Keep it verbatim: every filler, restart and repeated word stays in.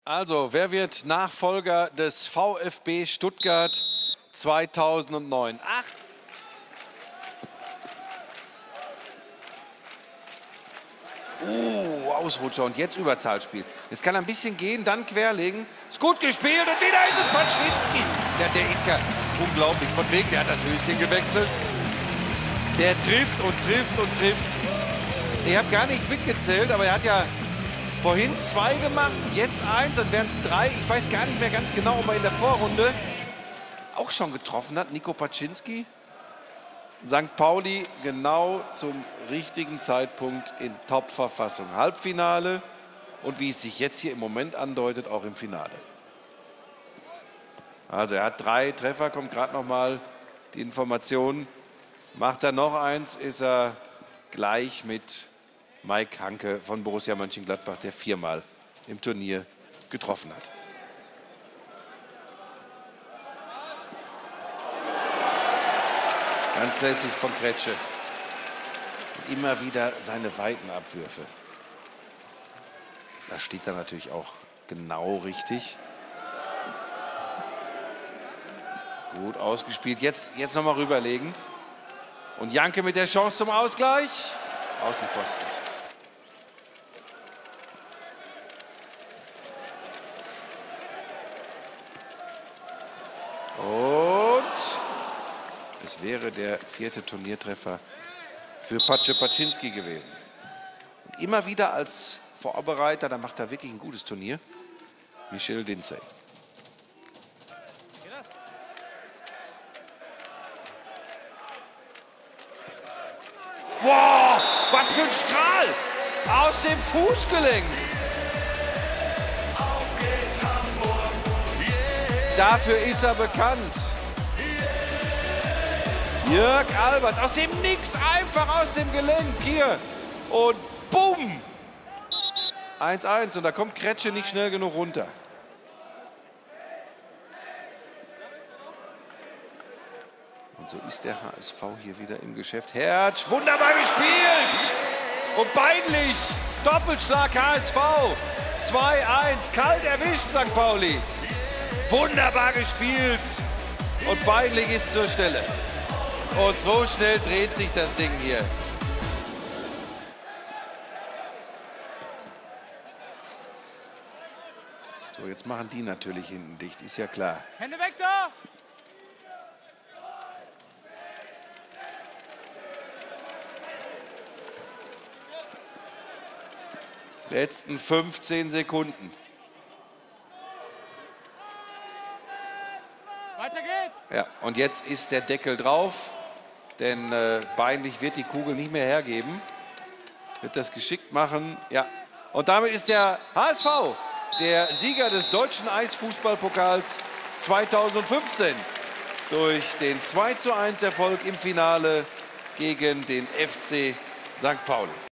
Also, wer wird Nachfolger des VfB Stuttgart zweitausendneun? Ach. Uh, Ausrutscher und jetzt Überzahlspiel. Jetzt kann er ein bisschen gehen, dann querlegen. Ist gut gespielt und wieder ist es Paczynski. Ja, der ist ja unglaublich. Von wegen, der hat das Höschen gewechselt. Der trifft und trifft und trifft. Ich habe gar nicht mitgezählt, aber er hat ja vorhin zwei gemacht, jetzt eins, dann wären es drei. Ich weiß gar nicht mehr ganz genau, ob er in der Vorrunde auch schon getroffen hat. Nico Paczynski. Sankt Pauli genau zum richtigen Zeitpunkt in Top-Verfassung. Halbfinale und wie es sich jetzt hier im Moment andeutet, auch im Finale. Also er hat drei Treffer, kommt gerade noch mal die Information. Macht er noch eins, ist er gleich mit Mike Hanke von Borussia Mönchengladbach, der viermal im Turnier getroffen hat. Ganz lässig von Kretsche. Und immer wieder seine weiten Abwürfe. Da steht er natürlich auch genau richtig. Gut ausgespielt. Jetzt, jetzt noch mal rüberlegen. Und Janke mit der Chance zum Ausgleich. Außenpfosten. Und es wäre der vierte Turniertreffer für Pace Paczynski gewesen. Und immer wieder als Vorbereiter, da macht er wirklich ein gutes Turnier, Michel Dinzey. Wow, was für ein Strahl! Aus dem Fußgelenk! Dafür ist er bekannt. Jörg Alberts aus dem Nix, einfach aus dem Gelenk hier. Und bumm! eins eins und da kommt Kretsche nicht schnell genug runter. Und so ist der H S V hier wieder im Geschäft. Hertz, wunderbar gespielt! Und peinlich! Doppelschlag H S V. zwei eins, kalt erwischt Sankt Pauli. Wunderbar gespielt. Und peinlich ist zur Stelle. Und so schnell dreht sich das Ding hier. So, jetzt machen die natürlich hinten dicht, ist ja klar. Hände weg da! Letzten fünfzehn Sekunden. Weiter geht's! Ja, und jetzt ist der Deckel drauf. Denn äh, Beinlich wird die Kugel nicht mehr hergeben. Wird das geschickt machen. Ja. Und damit ist der H S V der Sieger des deutschen Eisfußballpokals zweitausendfünfzehn durch den zwei zu eins Erfolg im Finale gegen den F C Sankt Pauli.